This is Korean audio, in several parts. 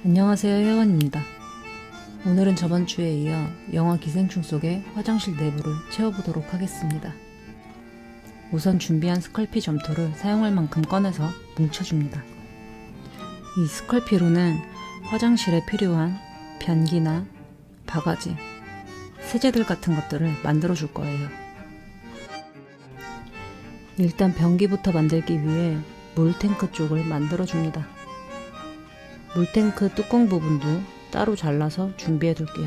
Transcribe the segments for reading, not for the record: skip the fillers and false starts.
안녕하세요, 혜원입니다. 오늘은 저번 주에 이어 영화 기생충 속의 화장실 내부를 채워보도록 하겠습니다. 우선 준비한 스컬피 점토를 사용할 만큼 꺼내서 뭉쳐줍니다. 이 스컬피로는 화장실에 필요한 변기나 바가지, 세제들 같은 것들을 만들어 줄 거예요. 일단 변기부터 만들기 위해 물탱크 쪽을 만들어 줍니다. 물탱크 뚜껑 부분도 따로 잘라서 준비해 둘게요.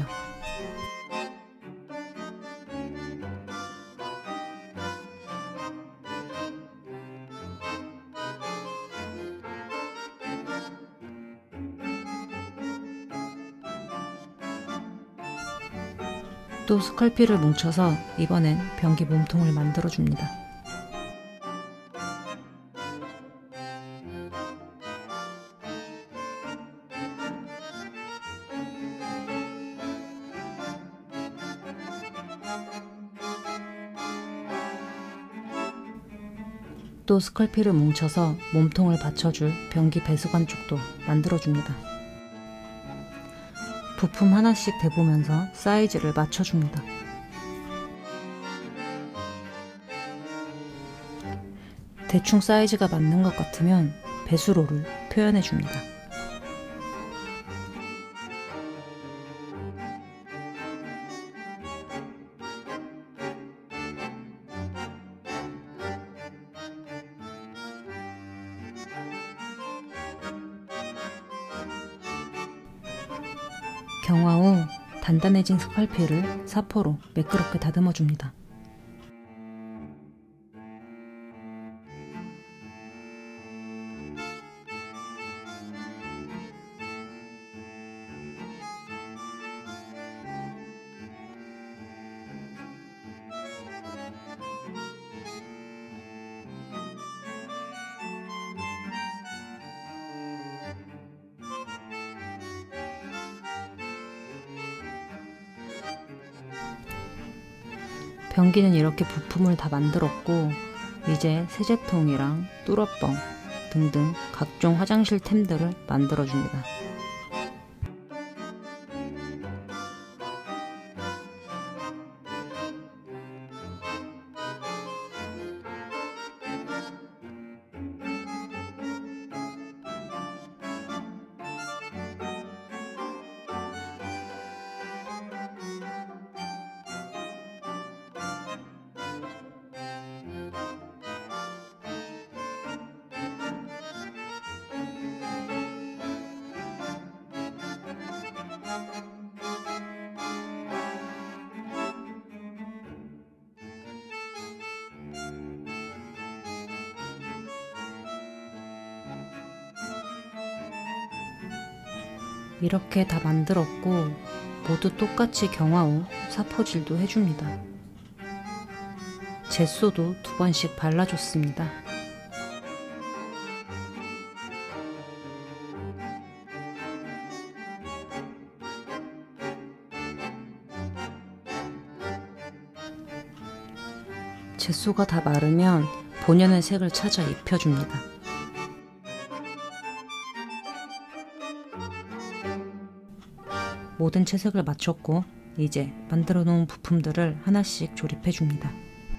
또 스컬피를 뭉쳐서 이번엔 변기 몸통을 만들어 줍니다. 또 스컬피를 뭉쳐서 몸통을 받쳐줄 변기 배수관 쪽도 만들어줍니다. 부품 하나씩 대보면서 사이즈를 맞춰줍니다. 대충 사이즈가 맞는 것 같으면 배수로를 표현해줍니다. 경화 후 단단해진 스컬피를 사포로 매끄럽게 다듬어 줍니다. 변기는 이렇게 부품을 다 만들었고 이제 세제통이랑 뚜러뻥 등등 각종 화장실 템들을 만들어줍니다. 이렇게 다 만들었고 모두 똑같이 경화 후 사포질도 해줍니다. 젯소도 2번씩 발라줬습니다. 젯소가 다 마르면 본연의 색을 찾아 입혀줍니다. 모든 채색을 마쳤고 이제 만들어 놓은 부품들을 하나씩 조립해 줍니다.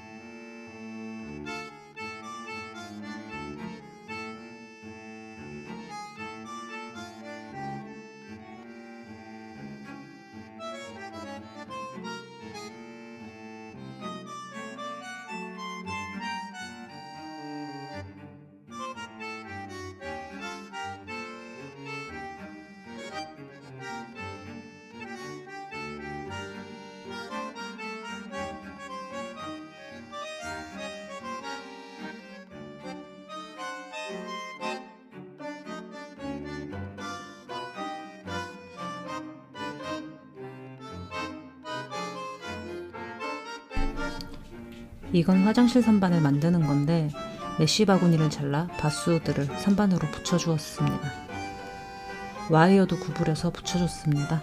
이건 화장실 선반을 만드는 건데 메쉬 바구니를 잘라 바스후드를 선반으로 붙여주었습니다. 와이어도 구부려서 붙여줬습니다.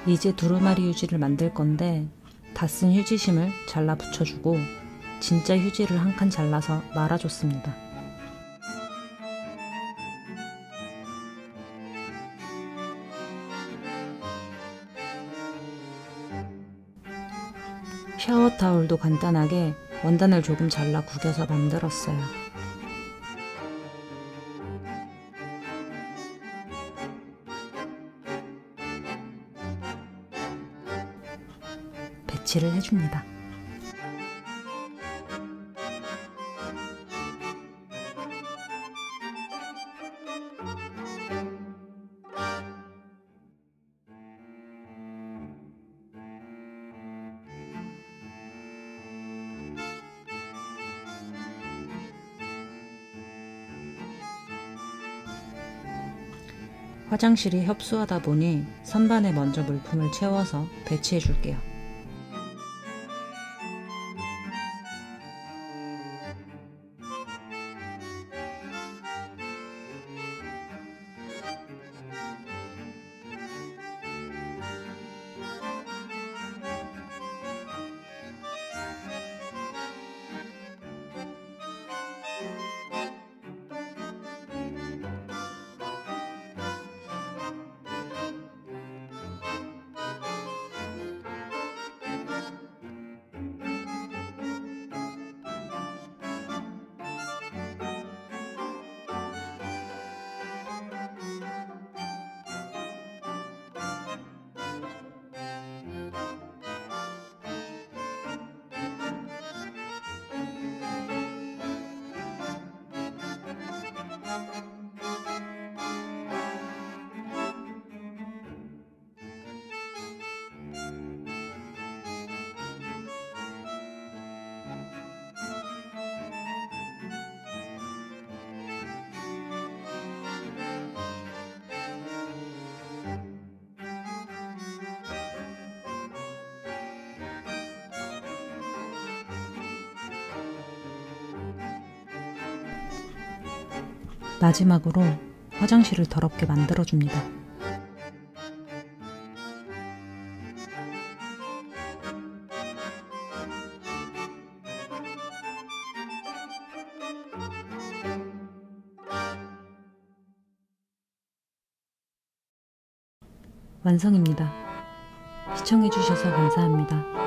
이제 두루마리 휴지를 만들 건데 다 쓴 휴지심을 잘라 붙여주고 진짜 휴지를 한 칸 잘라서 말아줬습니다. 샤워타올도 간단하게 원단을 조금 잘라 구겨서 만들었어요. 배치를 해줍니다. 화장실이 협소하다 보니 선반에 먼저 물품을 채워서 배치해 줄게요. 마지막으로 화장실을 더럽게 만들어줍니다. 완성입니다. 시청해주셔서 감사합니다.